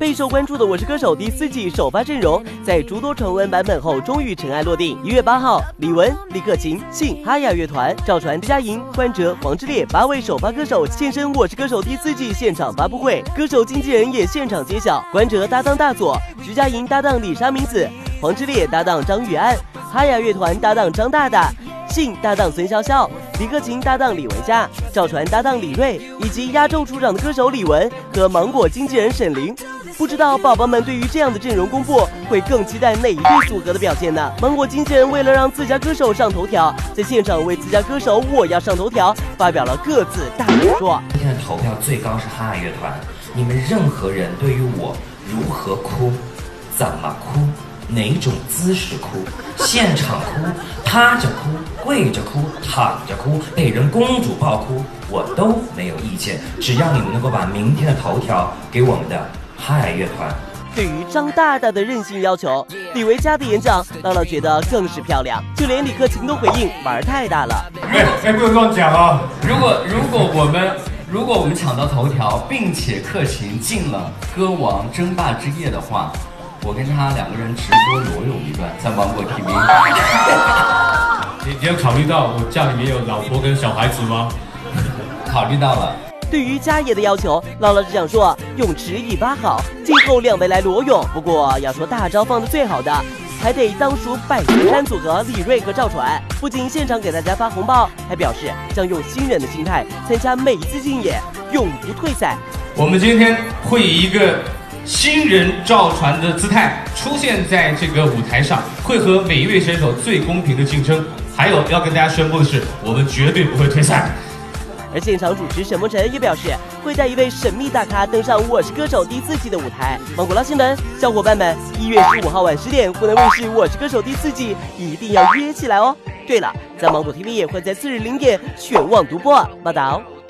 备受关注的《我是歌手》第4季首发阵容，在诸多传闻版本后，终于尘埃落定。1月8号，李玟、李克勤、信、哈雅乐团、赵传、徐佳莹、关喆、黄致列8位首发歌手现身《我是歌手》第4季现场发布会，歌手经纪人也现场揭晓，关喆搭档大佐，徐佳莹搭档李莎明子，黄致列搭档张宇安，哈雅乐团搭档张大大。信搭档孙潇潇，李克勤搭档李维嘉，赵传搭档李锐，以及压轴出场的歌手李玟和芒果经纪人沈凌。不知道宝宝们对于这样的阵容公布，会更期待哪一对组合的表现呢？芒果经纪人为了让自家歌手上头条，在现场为自家歌手我要上头条发表了各自大演说。 今天的投票最高是哈雅乐团，你们任何人对于我如何哭，怎么哭，哪种姿势哭，现场哭，趴着哭，跪着哭，躺着哭，被人公主抱哭，我都没有意见，只要你们能够把明天的头条给我们的哈雅乐团。 对于张大大的任性要求，李维嘉的演讲姥姥觉得更是漂亮，就连李克勤都回应玩太大了。 不能乱讲啊！ 如果我们抢到头条，并且克勤进了歌王争霸之夜的话，我跟他2个人直播裸泳一段，在芒果 TV。 你有考虑到我家里面有老婆跟小孩子吗？ 考虑到了。 对于家爷的要求，姥姥只想说泳池一把好，今后2位来裸泳。不过要说大招放的最好的，还得当属百岁山组合李锐和赵传。不仅现场给大家发红包，还表示将用新人的心态参加每一次竞演，永不退赛。 我们今天会以一个新人赵传的姿态出现在这个舞台上，会和每一位选手最公平的竞争。还有要跟大家宣布的是，我们绝对不会退赛。 而现场主持沈梦辰也表示，会带一位神秘大咖登上《我是歌手》第4季的舞台。芒果捞新闻，小伙伴们，1月15号晚10点，湖南卫视《我是歌手》第4季一定要约起来哦。对了，在芒果 TV 也会在次日0点全网独播。报道。